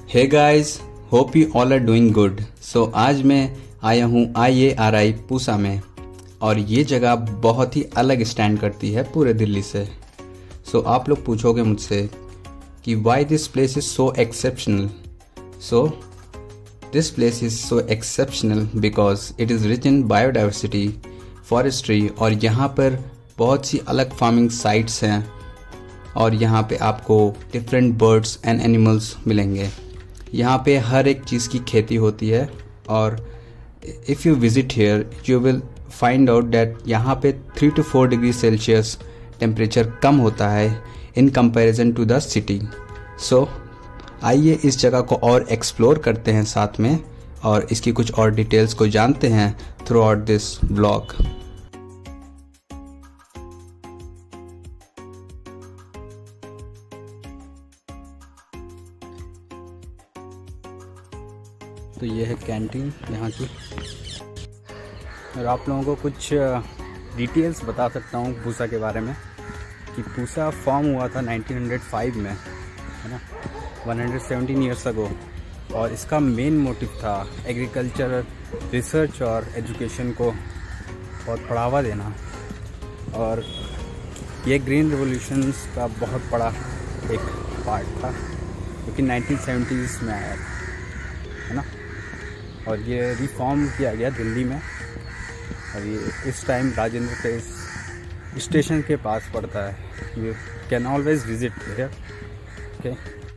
Hey guys, hope you all are doing good. So आज मैं आया हूँ IARI पूसा में और ये जगह बहुत ही अलग स्टैंड करती है पूरे दिल्ली से। सो आप लोग पूछोगे मुझसे कि why this place is so exceptional. So this place is so exceptional because it is rich in biodiversity, forestry और यहाँ पर बहुत सी अलग फार्मिंग साइट्स हैं और यहाँ पे आपको डिफरेंट बर्ड्स एंड एनिमल्स मिलेंगे। यहाँ पे हर एक चीज़ की खेती होती है और if you visit here you will find out that यहाँ पे 3 to 4 डिग्री सेल्सियस टेम्परेचर कम होता है in comparison to the city. So आइए इस जगह को और एक्सप्लोर करते हैं साथ में और इसकी कुछ और डिटेल्स को जानते हैं थ्रू आउट दिस व्लॉग। तो ये है कैंटीन यहाँ की और आप लोगों को कुछ डिटेल्स बता सकता हूँ पूसा के बारे में कि पूसा फॉर्म हुआ था 1905 में, है ना, 117 ईयर्स अगो। और इसका मेन मोटिव था एग्रीकल्चर रिसर्च और एजुकेशन को बहुत बढ़ावा देना। और ये ग्रीन रिवॉल्यूशंस का बहुत बड़ा एक पार्ट था क्योंकि 1970s में आया था, है ना। और ये रिफॉर्म किया गया दिल्ली में और ये इस टाइम राजेंद्र प्लेस स्टेशन के पास पड़ता है। You can always visit here. Okay,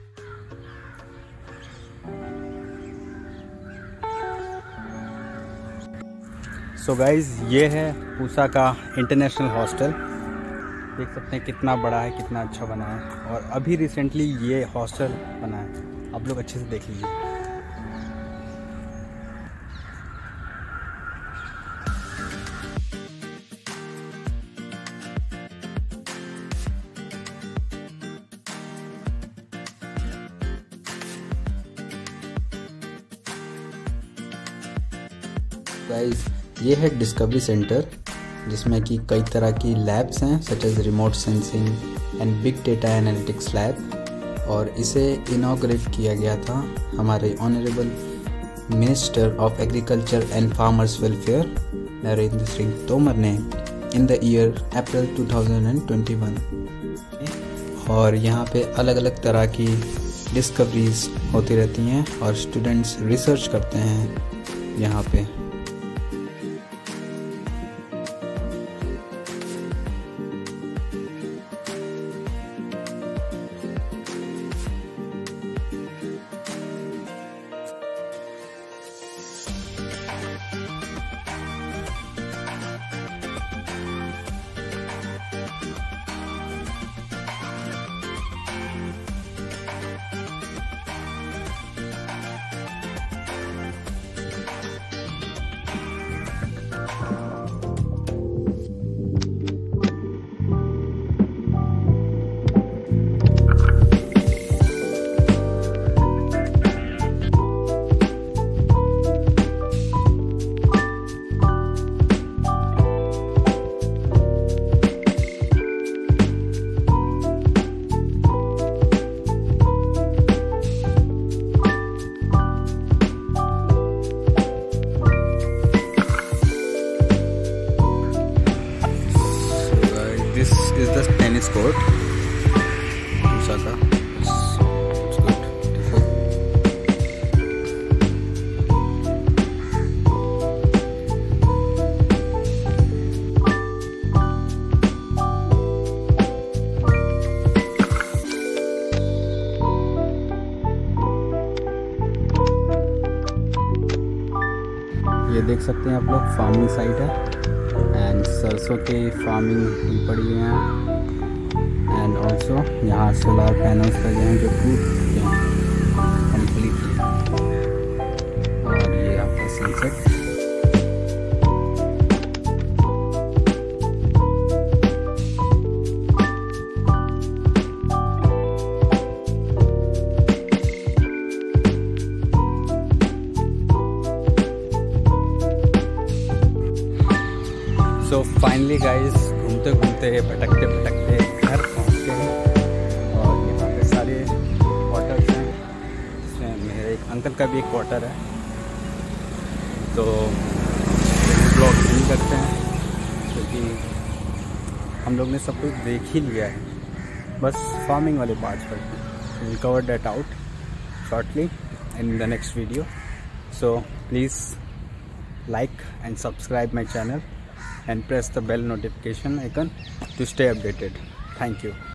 so guys ये है पूसा का इंटरनेशनल हॉस्टल। देख सकते हैं कितना बड़ा है, कितना अच्छा बना है। और अभी रिसेंटली ये हॉस्टल बना है, आप लोग अच्छे से देख लीजिए। गाइस ये है डिस्कवरी सेंटर जिसमें कि कई तरह की लैब्स हैं such as remote sensing and big data analytics lab. और इसे इनॉग्रेट किया गया था हमारे honourable minister of agriculture and farmers welfare Narendra Singh Tomar ने इन द ईयर अप्रैल 2021। और यहाँ पे अलग अलग तरह की डिस्कवरीज होती रहती हैं और स्टूडेंट्स रिसर्च करते हैं यहाँ पे। This is the tennis court. Pusa का. It's good. ये देख सकते हैं आप लोग, फार्मिंग साइट है एंड सरसों के फार्मिंग भी पड़ी है एंड ऑल्सो यहाँ सोलर पैनल्स लगे हैं जो टूट चुके हैं कम्प्लीटली। और ये आपका सनसेट। सो फाइनली गाइस घूमते घूमते भटकते भटकते घर पहुँच गए और यहाँ पे सारे होटल्स हैं जिसमें अंकल का भी एक क्वार्टर है। तो ब्लॉग नहीं करते हैं क्योंकि हम लोग ने सब कुछ देख ही लिया है, बस फार्मिंग वाले पार्ट्स पर। Will cover that out shortly in the next video, so please like and subscribe my channel and press the bell notification icon to stay updated. Thank you.